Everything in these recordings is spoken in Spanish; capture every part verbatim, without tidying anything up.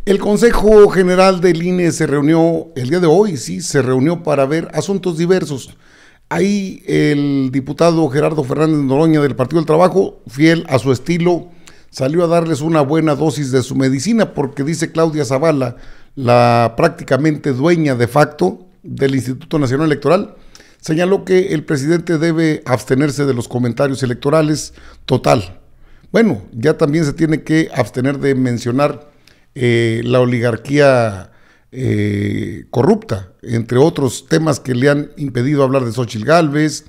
El Consejo General del I N E se reunió el día de hoy, sí, se reunió para ver asuntos diversos. Ahí el diputado Gerardo Fernández Noroña del Partido del Trabajo, fiel a su estilo, salió a darles una buena dosis de su medicina, porque dice Claudia Zavala, la prácticamente dueña de facto del Instituto Nacional Electoral, señaló que el presidente debe abstenerse de los comentarios electorales total. Bueno, ya también se tiene que abstener de mencionar eh, la oligarquía eh, corrupta, entre otros temas que le han impedido hablar de Xóchitl Gálvez,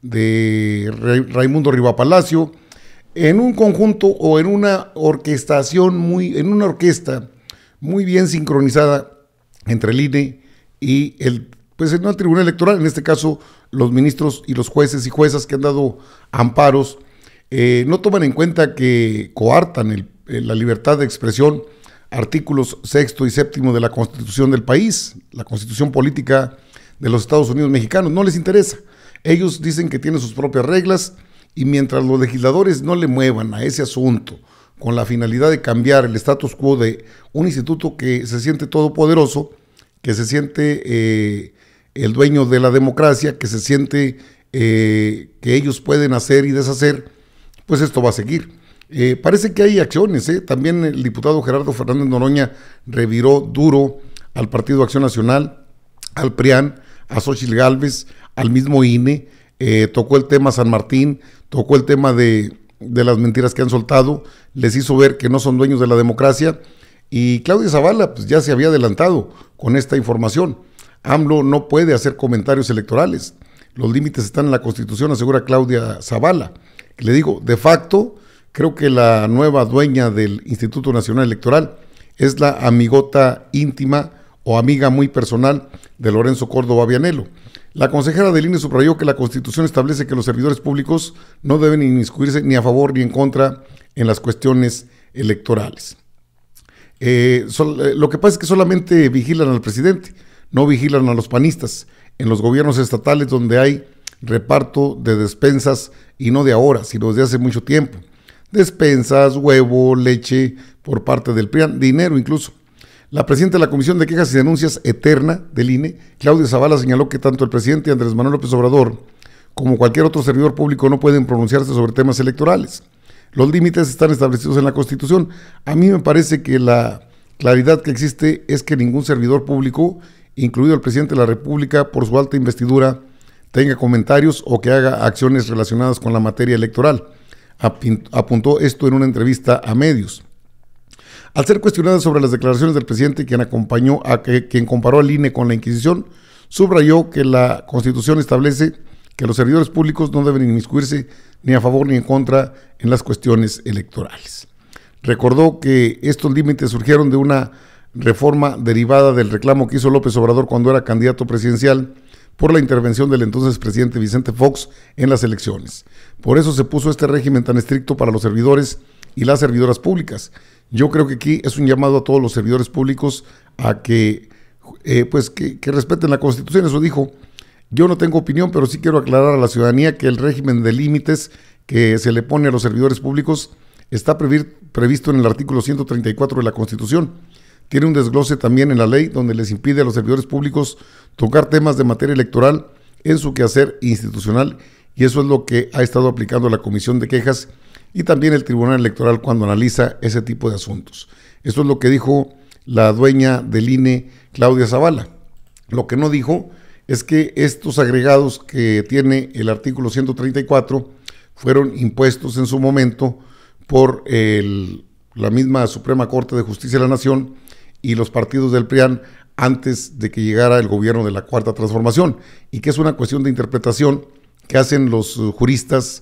de Raimundo Rivapalacio, en un conjunto o en una orquestación muy, en una orquesta muy bien sincronizada entre el I N E y el, pues en el Tribunal Electoral, en este caso los ministros y los jueces y juezas que han dado amparos, eh, no toman en cuenta que coartan el, la libertad de expresión, artículos sexto y séptimo de la Constitución del país, la Constitución Política de los Estados Unidos Mexicanos. No les interesa. Ellos dicen que tienen sus propias reglas, y mientras los legisladores no le muevan a ese asunto con la finalidad de cambiar el status quo de un instituto que se siente todopoderoso, que se siente eh, el dueño de la democracia, que se siente eh, que ellos pueden hacer y deshacer, pues esto va a seguir. Eh, parece que hay acciones, ¿eh? También el diputado Gerardo Fernández Noroña reviró duro al Partido Acción Nacional, al P R I A N, a Xóchitl Gálvez, al mismo I N E, eh, tocó el tema San Martín, tocó el tema de, de las mentiras que han soltado, les hizo ver que no son dueños de la democracia, y Claudia Zavala pues ya se había adelantado con esta información. AMLO no puede hacer comentarios electorales, los límites están en la Constitución, asegura Claudia Zavala. Le digo, de facto, creo que la nueva dueña del Instituto Nacional Electoral es la amigota íntima o amiga muy personal de Lorenzo Córdoba Vianello. La consejera del I N E subrayó que la Constitución establece que los servidores públicos no deben inmiscuirse ni a favor ni en contra en las cuestiones electorales. Eh, sol, eh, lo que pasa es que solamente vigilan al presidente, no vigilan a los panistas. En los gobiernos estatales donde hay reparto de despensas, y no de ahora, sino desde hace mucho tiempo, despensas, huevo, leche por parte del P R I A N, dinero incluso. La presidenta de la Comisión de Quejas y Denuncias Eterna del I N E, Claudia Zavala, señaló que tanto el presidente Andrés Manuel López Obrador como cualquier otro servidor público no pueden pronunciarse sobre temas electorales. Los límites están establecidos en la Constitución. A mí me parece que la claridad que existe es que ningún servidor público, incluido el presidente de la República, por su alta investidura, tenga comentarios o que haga acciones relacionadas con la materia electoral. Apuntó esto en una entrevista a medios. Al ser cuestionada sobre las declaraciones del presidente, quien acompañó a que, quien comparó al I N E con la Inquisición, subrayó que la Constitución establece que los servidores públicos no deben inmiscuirse ni a favor ni en contra en las cuestiones electorales. Recordó que estos límites surgieron de una reforma derivada del reclamo que hizo López Obrador cuando era candidato presidencial por la intervención del entonces presidente Vicente Fox en las elecciones. Por eso se puso este régimen tan estricto para los servidores y las servidoras públicas. Yo creo que aquí es un llamado a todos los servidores públicos a que, eh, pues que, que respeten la Constitución. Eso dijo. Yo no tengo opinión, pero sí quiero aclarar a la ciudadanía que el régimen de límites que se le pone a los servidores públicos está previsto en el artículo ciento treinta y cuatro de la Constitución. Tiene un desglose también en la ley donde les impide a los servidores públicos tocar temas de materia electoral en su quehacer institucional, y eso es lo que ha estado aplicando la Comisión de Quejas y también el Tribunal Electoral cuando analiza ese tipo de asuntos. Eso es lo que dijo la dueña del I N E, Claudia Zavala. Lo que no dijo es que estos agregados que tiene el artículo ciento treinta y cuatro fueron impuestos en su momento por el, la misma Suprema Corte de Justicia de la Nación y los partidos del P R I A N antes de que llegara el gobierno de la Cuarta Transformación, y que es una cuestión de interpretación que hacen los juristas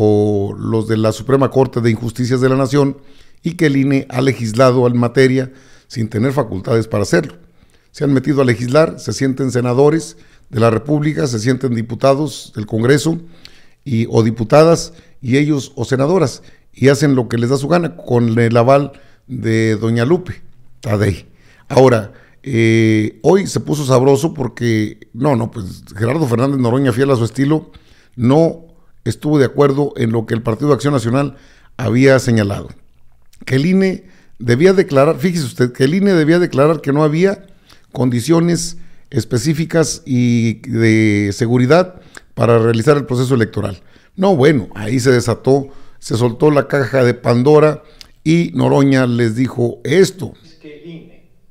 o los de la Suprema Corte de Injusticias de la Nación, y que el I N E ha legislado en materia sin tener facultades para hacerlo. Se han metido a legislar, se sienten senadores de la República, se sienten diputados del Congreso y, o diputadas, y ellos o senadoras, y hacen lo que les da su gana con el aval de doña Lupe Tadei. Ahora, eh, hoy se puso sabroso porque, no, no, pues Gerardo Fernández Noroña, fiel a su estilo, no estuvo de acuerdo en lo que el Partido de Acción Nacional había señalado, que el I N E debía declarar, fíjese usted, que el I N E debía declarar que no había condiciones específicas y de seguridad para realizar el proceso electoral. No, bueno, ahí se desató, se soltó la caja de Pandora y Noroña les dijo esto. Es que el I N E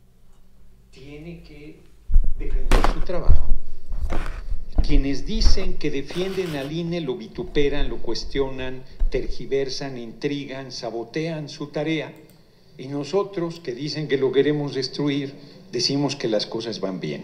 tiene que defender su trabajo. Quienes dicen que defienden al I N E lo vituperan, lo cuestionan, tergiversan, intrigan, sabotean su tarea. Y nosotros, que dicen que lo queremos destruir, decimos que las cosas van bien.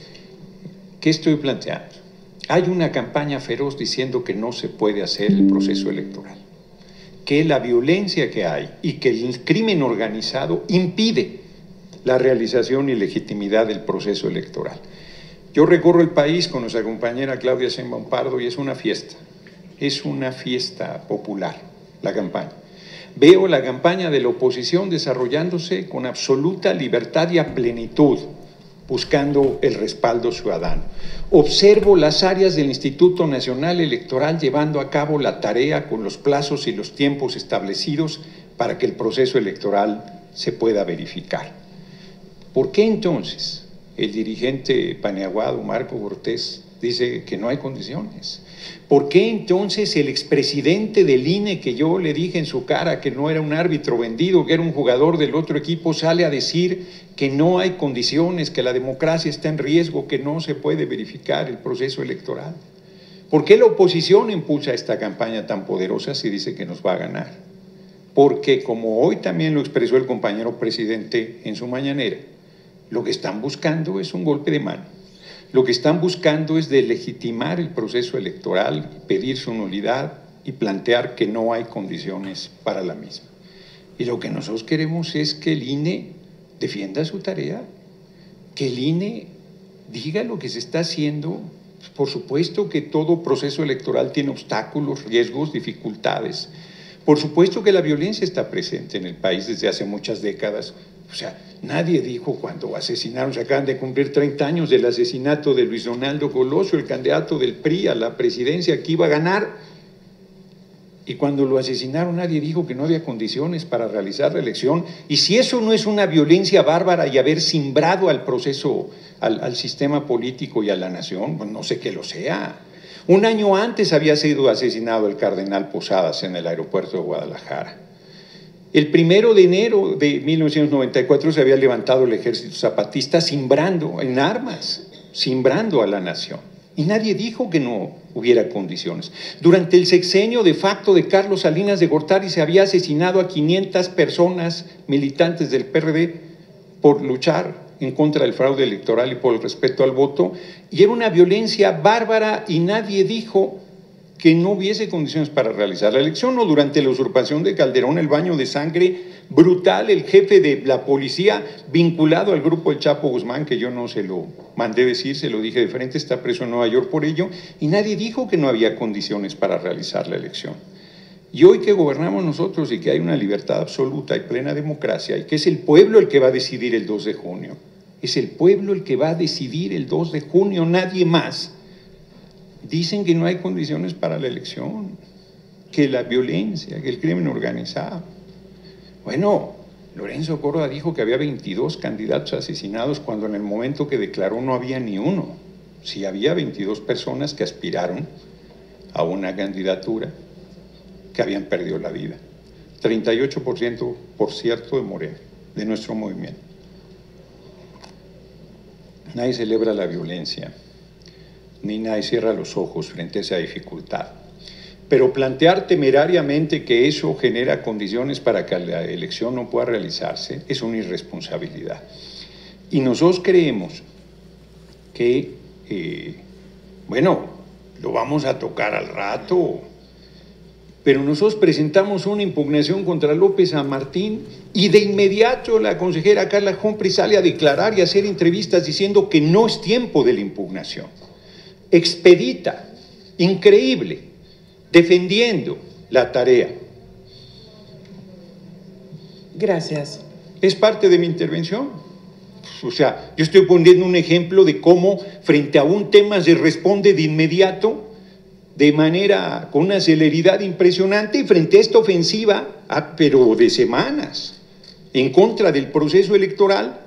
¿Qué estoy planteando? Hay una campaña feroz diciendo que no se puede hacer el proceso electoral, que la violencia que hay y que el crimen organizado impide la realización y legitimidad del proceso electoral. Yo recorro el país con nuestra compañera Claudia Sheinbaum Pardo y es una fiesta, es una fiesta popular la campaña. Veo la campaña de la oposición desarrollándose con absoluta libertad y a plenitud, buscando el respaldo ciudadano. Observo las áreas del Instituto Nacional Electoral llevando a cabo la tarea con los plazos y los tiempos establecidos para que el proceso electoral se pueda verificar. ¿Por qué entonces el dirigente paneaguado Marco Cortés dice que no hay condiciones? ¿Por qué entonces el expresidente del I N E, que yo le dije en su cara que no era un árbitro vendido, que era un jugador del otro equipo, sale a decir que no hay condiciones, que la democracia está en riesgo, que no se puede verificar el proceso electoral? ¿Por qué la oposición impulsa esta campaña tan poderosa si dice que nos va a ganar? Porque, como hoy también lo expresó el compañero presidente en su mañanera, lo que están buscando es un golpe de mano. Lo que están buscando es delegitimar el proceso electoral, pedir su nulidad y plantear que no hay condiciones para la misma. Y lo que nosotros queremos es que el I N E defienda su tarea, que el I N E diga lo que se está haciendo. Por supuesto que todo proceso electoral tiene obstáculos, riesgos, dificultades. Por supuesto que la violencia está presente en el país desde hace muchas décadas. O sea, nadie dijo cuando asesinaron, se acaban de cumplir treinta años del asesinato de Luis Donaldo Colosio, el candidato del P R I a la presidencia que iba a ganar. Y cuando lo asesinaron nadie dijo que no había condiciones para realizar la elección. Y si eso no es una violencia bárbara y haber simbrado al proceso, al, al sistema político y a la nación, pues no sé qué lo sea. Un año antes había sido asesinado el cardenal Posadas en el aeropuerto de Guadalajara. El primero de enero de mil novecientos noventa y cuatro se había levantado el ejército zapatista simbrando en armas, simbrando a la nación. Y nadie dijo que no hubiera condiciones. Durante el sexenio de facto de Carlos Salinas de Gortari se había asesinado a quinientas personas militantes del P R D por luchar en contra del fraude electoral y por el respeto al voto. Y era una violencia bárbara y nadie dijo que no hubiese condiciones para realizar la elección. O durante la usurpación de Calderón, el baño de sangre brutal, el jefe de la policía vinculado al grupo El Chapo Guzmán, que yo no se lo mandé decir, se lo dije de frente, está preso en Nueva York por ello, y nadie dijo que no había condiciones para realizar la elección. Y hoy que gobernamos nosotros y que hay una libertad absoluta y plena democracia, y que es el pueblo el que va a decidir el dos de junio, es el pueblo el que va a decidir el dos de junio, nadie más. Dicen que no hay condiciones para la elección, que la violencia, que el crimen organizado. Bueno, Lorenzo Córdoba dijo que había veintidós candidatos asesinados cuando en el momento que declaró no había ni uno. Sí había veintidós personas que aspiraron a una candidatura que habían perdido la vida. treinta y ocho por ciento, por cierto, de Morena, de nuestro movimiento. Nadie celebra la violencia, ni nadie cierra los ojos frente a esa dificultad. Pero plantear temerariamente que eso genera condiciones para que la elección no pueda realizarse es una irresponsabilidad. Y nosotros creemos que, eh, bueno, lo vamos a tocar al rato, pero nosotros presentamos una impugnación contra López San Martín y de inmediato la consejera Carla Humphrey sale a declarar y a hacer entrevistas diciendo que no es tiempo de la impugnación. Expedita, increíble, defendiendo la tarea. Gracias. Es parte de mi intervención. O sea, yo estoy poniendo un ejemplo de cómo frente a un tema se responde de inmediato, de manera, con una celeridad impresionante, y frente a esta ofensiva, ah, pero de semanas, en contra del proceso electoral,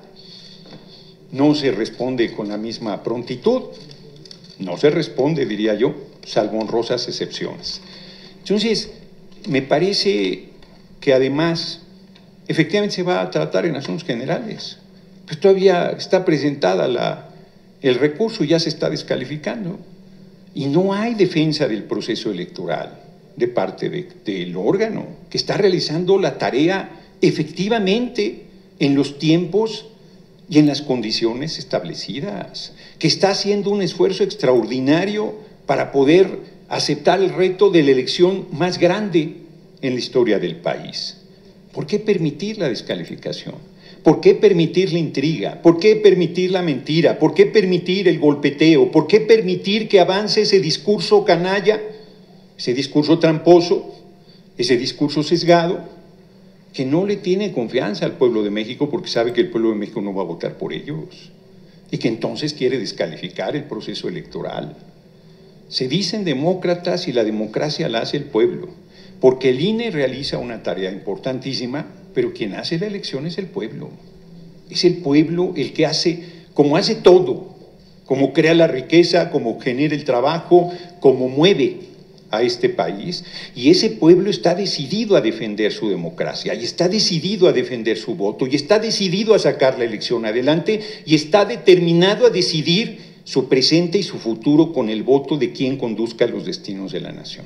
no se responde con la misma prontitud, no se responde, diría yo, salvo honrosas excepciones. Entonces, me parece que además, efectivamente se va a tratar en asuntos generales, pues todavía está presentada la, el recurso, ya se está descalificando, y no hay defensa del proceso electoral de parte de, del órgano, que está realizando la tarea efectivamente en los tiempos y en las condiciones establecidas, que está haciendo un esfuerzo extraordinario para poder aceptar el reto de la elección más grande en la historia del país. ¿Por qué permitir la descalificación? ¿Por qué permitir la intriga? ¿Por qué permitir la mentira? ¿Por qué permitir el golpeteo? ¿Por qué permitir que avance ese discurso canalla, ese discurso tramposo, ese discurso sesgado, que no le tiene confianza al pueblo de México porque sabe que el pueblo de México no va a votar por ellos y que entonces quiere descalificar el proceso electoral? Se dicen demócratas y la democracia la hace el pueblo, porque el I N E realiza una tarea importantísima, pero quien hace la elección es el pueblo. Es el pueblo el que hace, como hace todo, como crea la riqueza, como genera el trabajo, como mueve a este país, y ese pueblo está decidido a defender su democracia, y está decidido a defender su voto, y está decidido a sacar la elección adelante, y está determinado a decidir su presente y su futuro con el voto de quien conduzca los destinos de la nación.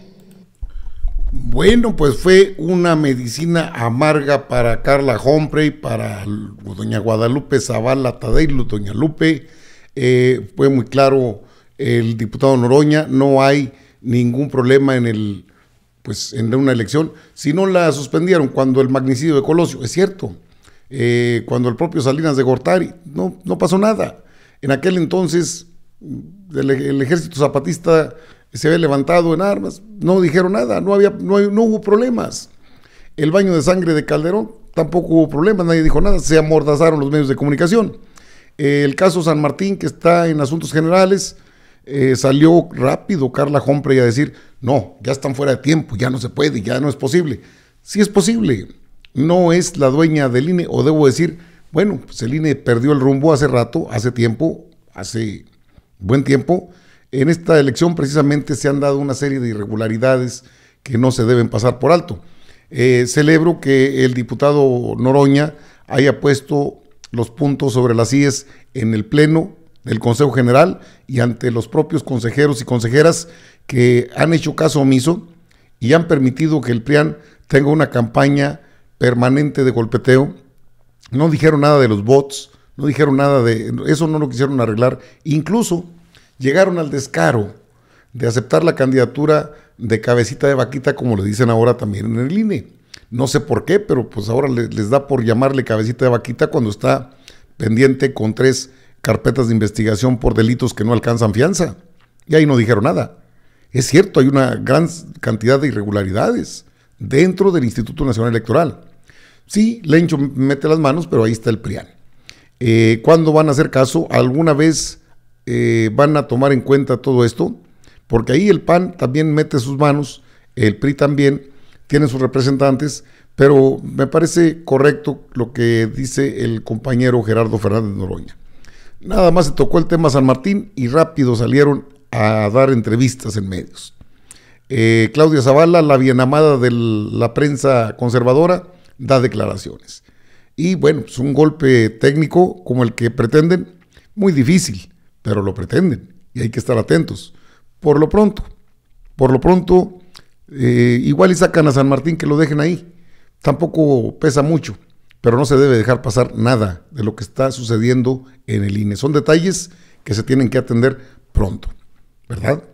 Bueno, pues fue una medicina amarga para Carla Humphrey, para doña Guadalupe Zavala Tadei, doña Lupe, eh, fue muy claro el diputado Noroña, no hay ningún problema en el, pues en una elección, si no la suspendieron cuando el magnicidio de Colosio, es cierto, eh, cuando el propio Salinas de Gortari, no, no pasó nada. En aquel entonces el, el ejército zapatista se había levantado en armas, no dijeron nada, no, había, no, no hubo problemas. El baño de sangre de Calderón, tampoco hubo problemas, nadie dijo nada, se amordazaron los medios de comunicación. Eh, el caso San Martín, que está en asuntos generales, Eh, salió rápido Carla Humphrey a decir, no, ya están fuera de tiempo, ya no se puede, ya no es posible. Sí es posible, no es la dueña del I N E, o debo decir, bueno, pues el I N E perdió el rumbo hace rato, hace tiempo, hace buen tiempo. En esta elección precisamente se han dado una serie de irregularidades que no se deben pasar por alto. Eh, celebro que el diputado Noroña haya puesto los puntos sobre las íes en el pleno del Consejo General y ante los propios consejeros y consejeras que han hecho caso omiso y han permitido que el P R I A N tenga una campaña permanente de golpeteo. No dijeron nada de los bots, no dijeron nada de eso, no lo quisieron arreglar, incluso llegaron al descaro de aceptar la candidatura de cabecita de vaquita, como le dicen ahora también en el I N E. No sé por qué, pero pues ahora les, les da por llamarle cabecita de vaquita cuando está pendiente con tres carpetas de investigación por delitos que no alcanzan fianza. Y ahí no dijeron nada. Es cierto, hay una gran cantidad de irregularidades dentro del Instituto Nacional Electoral. Sí, Lencho mete las manos, pero ahí está el P R I A N. Eh, ¿Cuándo van a hacer caso? ¿Alguna vez eh, van a tomar en cuenta todo esto? Porque ahí el P A N también mete sus manos, el P R I también, tiene sus representantes, pero me parece correcto lo que dice el compañero Gerardo Fernández Noroña. Nada más se tocó el tema San Martín y rápido salieron a dar entrevistas en medios. Eh, Claudia Zavala, la bien amada de la prensa conservadora, da declaraciones. Y bueno, es pues un golpe técnico como el que pretenden, muy difícil, pero lo pretenden y hay que estar atentos. Por lo pronto, por lo pronto, eh, igual y sacan a San Martín, que lo dejen ahí. Tampoco pesa mucho, pero no se debe dejar pasar nada de lo que está sucediendo en el I N E. Son detalles que se tienen que atender pronto, ¿verdad?